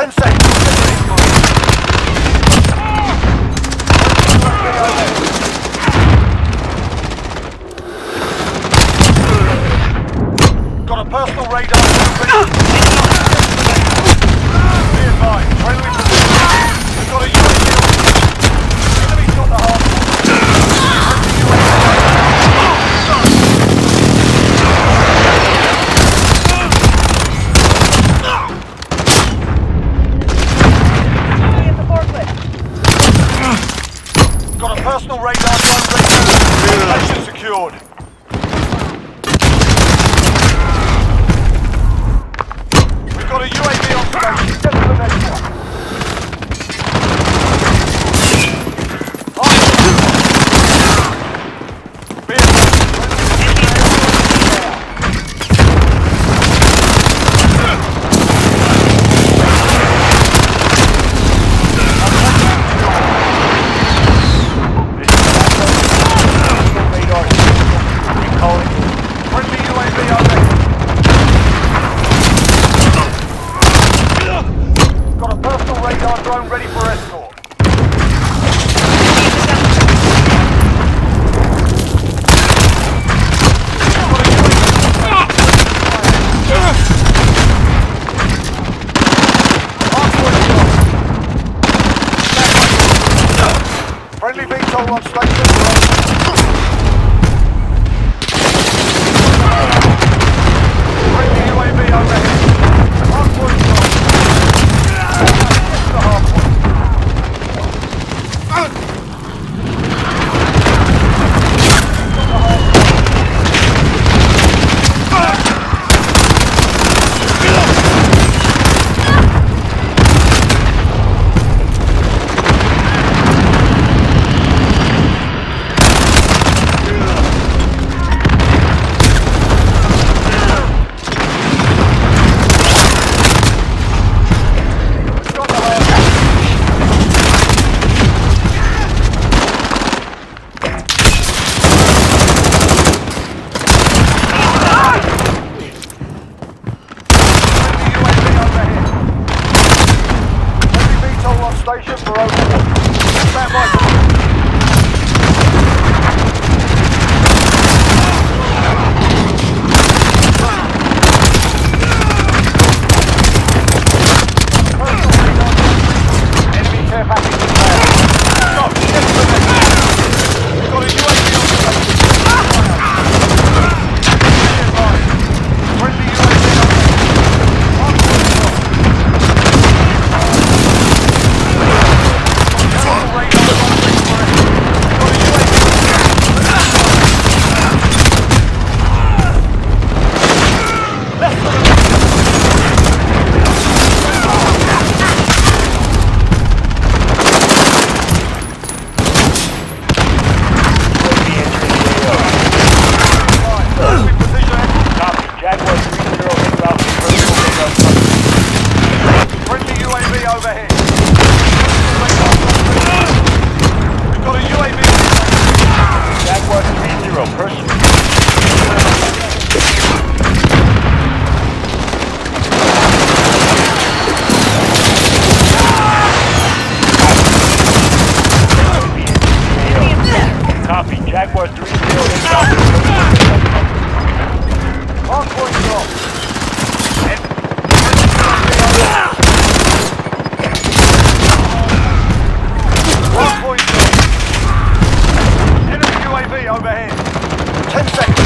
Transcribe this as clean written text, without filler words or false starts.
10 seconds. Got a personal radar. Be advised, friendly position. We've got a UAV on. Enemy's got the hard. Got a personal radar drone ready. Location secured. We've got a UAV on station. Get to the next one. Be advised. Drone ready for escort. Friendly VTOL on station. Friendly UAV overhead. Hardpoint drone. The hardpoint. Station for overhaul. Stand by. Enemy care package in there. Stop. Get to the next. We've got a UAV on station. Friendly UAV on overhead. We've got a UAV. Jaguar 3-0, person. Copy, Jaguar 3-0 inbound. Hardpoint drop. Enemy UAV overhead. 10 seconds.